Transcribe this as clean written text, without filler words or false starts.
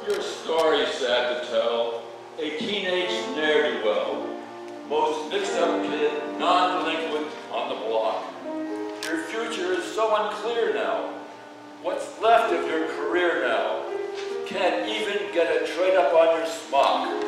Your story's sad to tell. A teenage ne'er-do-well. Most mixed-up kid, non-delinquent on the block. Your future is so unclear now. What's left of your career now? Can't even get a trade-up on your smock.